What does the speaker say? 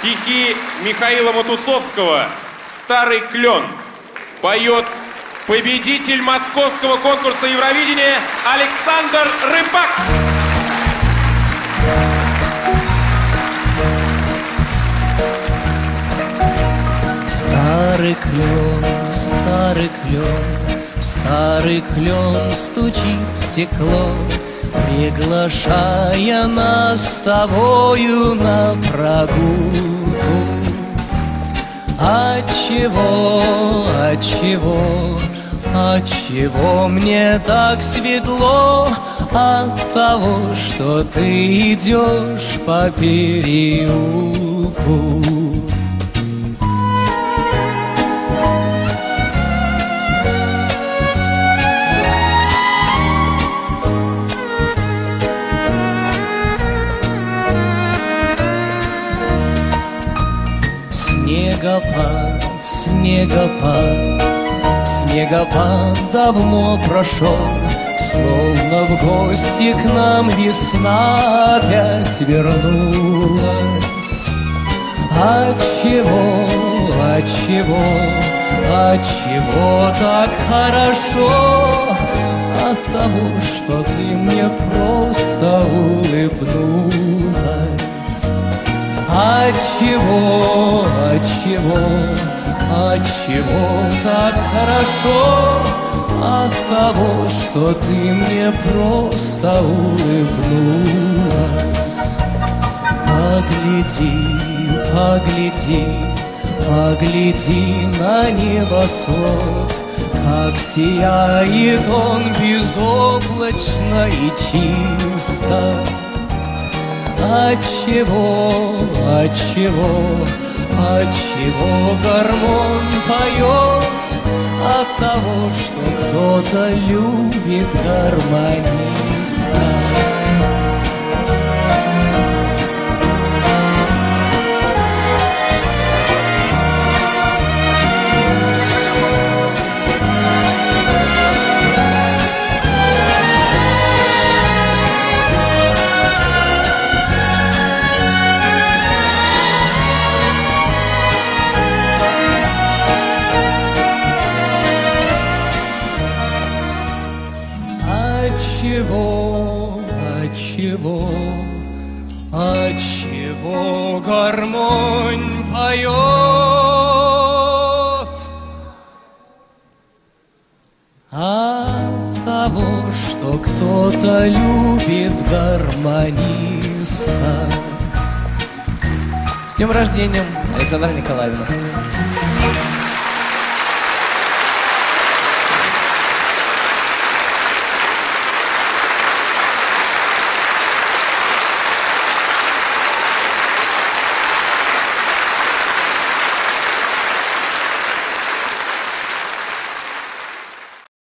Стихи Михаила Матусовского «Старый клен». Поет победитель московского конкурса Евровидения Александр Рыбак. Старый клен, старый клен, старый клен стучит в стекло, приглашая нас с тобою на прогулку. Отчего, отчего, отчего мне так светло? От того, что ты идешь по переулку. Снегопад, снегопад, снегопад давно прошел, словно в гости к нам весна опять вернулась. Отчего, отчего, отчего так хорошо? От того, что ты мне просто улыбнулась. Отчего, отчего, отчего так хорошо? От того, что ты мне просто улыбнулась. Погляди, погляди, погляди на небосвод, как сияет он безоблачно и чисто. Отчего, отчего, отчего гармонь поет? От того, что кто-то любит гармониста. Отчего, отчего, отчего гармонь поет? От того, что кто-то любит гармониста. С днем рождения, Александра Николаевна!